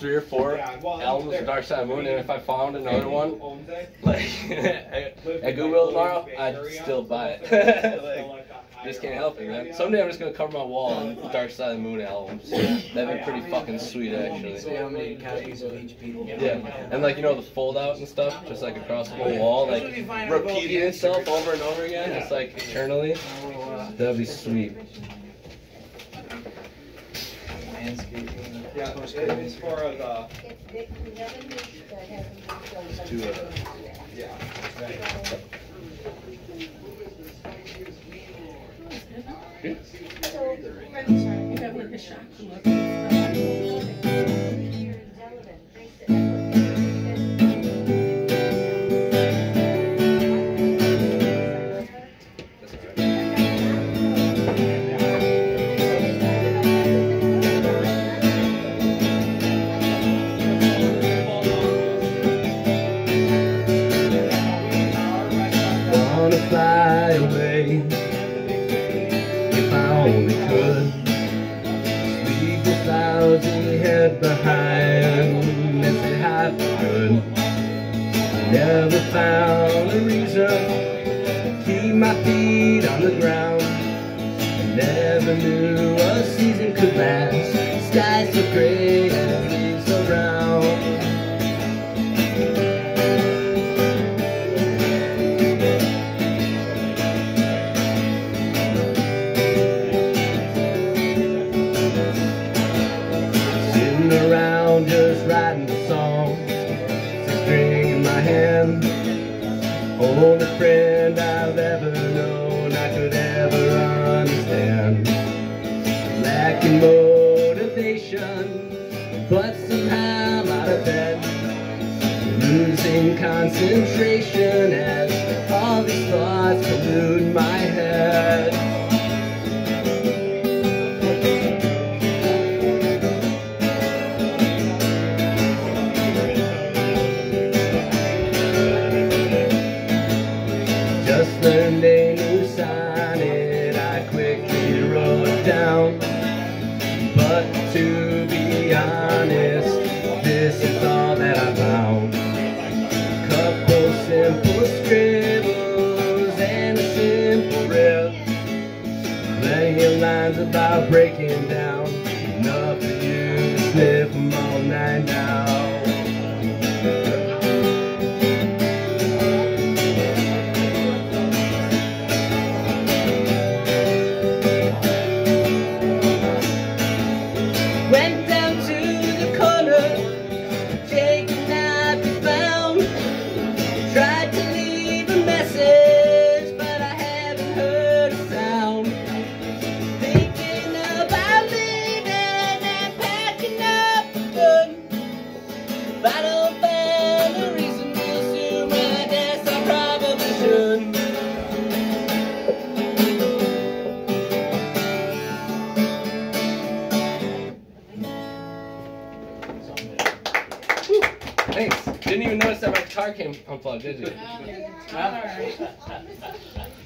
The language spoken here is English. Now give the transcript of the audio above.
3 or 4 albums of Dark Side of the Moon, and if I found another one, like at Goodwill tomorrow, I'd still buy it. Like, just can't help it, man. Someday I'm just gonna cover my wall on Dark Side of the Moon albums. That'd be pretty fucking sweet, actually. See how many copies of each people. Yeah, and like you know the fold out and stuff, just like across the whole wall, like repeating itself over and over again, just like eternally. That'd be sweet. Yeah, as far as yeah. Wanna fly away if I only could. Leave the clouds and head behind and say hi for good. Never found a reason to keep my feet on the ground. Never knew a season could last. Skies so gray and leaves so brown. Around just writing a song, 6-string in my hand. Only friend I've ever known I could ever understand. Lacking motivation, but somehow out of bed. Losing concentration as all these thoughts pollute my head. Just learned a new sonnet, I quickly wrote down. But to be honest, this is all that I found. Couple simple scribbles and a simple riff. Plenty of lines about breaking down. Enough for you to sniff them all night now. Went down to the corner, Jake and I be found. Tried to leave a message, but I haven't heard a sound. Thinking about leaving and packing up for good. If I don't find a reason real soon, well, I guess I probably should. Thanks. Didn't even notice that my guitar came unplugged, did you? All right.